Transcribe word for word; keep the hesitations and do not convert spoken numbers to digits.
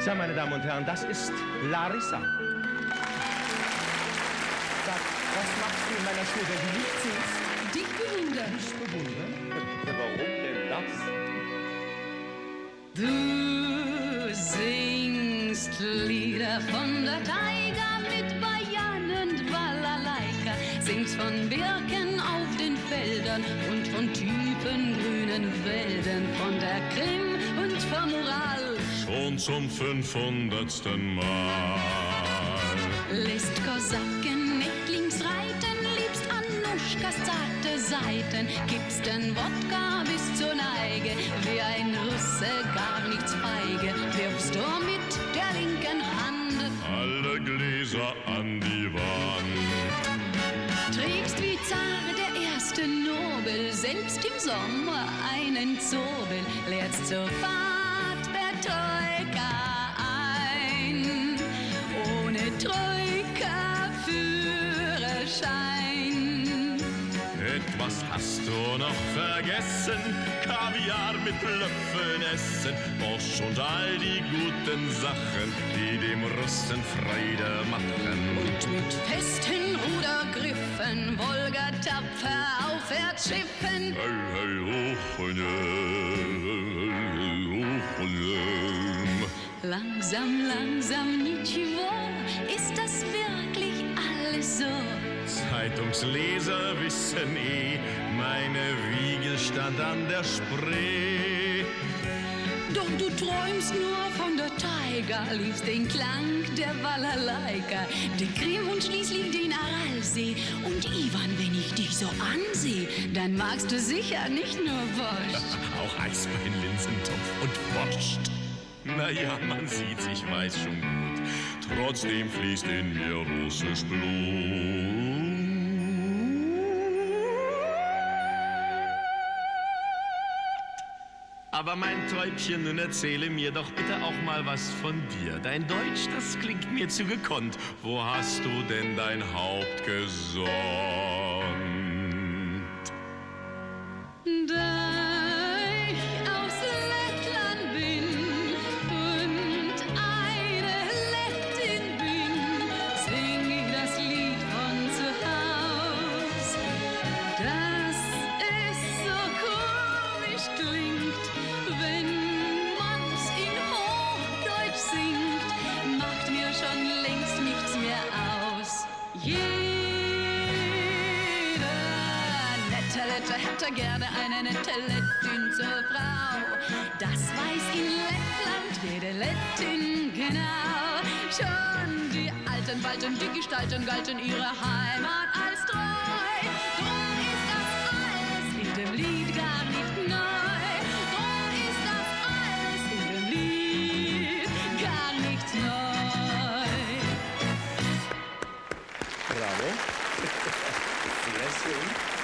So, meine Damen und Herren, das ist Larissa. Sag, was machst du in meiner Schule, wenn du nicht singst? Dich bewundern. Dich bewundern? Warum denn das? Du singst Lieder von der Taiga mit Bajan und Balalaika, singst von Birken auf den Feldern und von tiefen grünen Wäldern, von der Krim und vom Ural. Schon zum fünfhundertsten Mal. Lässt Kosaken nicht links reiten, liebst Anuschkas zarte Seiten, gibst den Wodka bis zur Neige, wie ein Russe gar nichts feige, wirfst du mit der linken Hand Alle Gläser an die Wand. trägst wie Zar der erste Nobel, selbst im Sommer einen Zobel, lehrst sofort der Troika ein, ohne Troika Führerschein. Etwas hast du noch vergessen, Kaviar mit Löffeln essen, Bosch und all die guten Sachen, die dem Russen Freude machen. Und mit festen Rudergriffen, Wolga tapfer aufwärts schiffen. Hey, hey, hoch und hoch und Langsam, langsam, nitschwo, ist das wirklich alles so? Zeitungsleser wissen eh, meine Wiege stand an der Spree. Doch du träumst nur von der Taiga, liebst den Klang der Balalaika, die Krim und schließlich den Aralsee. Und Ivan, wenn ich dich so ansehe, dann magst du sicher nicht nur Wurst. Auch Eisbein, Linsentopf und Wurst. Naja, man sieht's, ich weiß schon gut. Trotzdem fließt in mir russisch Blut. Aber mein Täubchen, nun erzähle mir doch bitte auch mal was von dir. Dein Deutsch, das klingt mir zu gekonnt. Wo hast du denn dein Haupt gesonnt? Da ich aus Lettland bin und eine Lettin bin, sing ich das Lied von zu Haus. Dass es so komisch klingt, wenn man's in Hochdeutsch singt, macht mir schon längst nichts mehr aus. Jeder nette Lette hätte gerne eine nette Lettin zur Frau. Das weiß in Lettland jede Lettin genau. Schon die alten Balten, die Gestalten galten ihre Heimat als treu. Drum ist das alles in dem Lied gar nicht neu. Drum ist das alles in dem Lied gar nicht neu. Bravo. Sehr schön.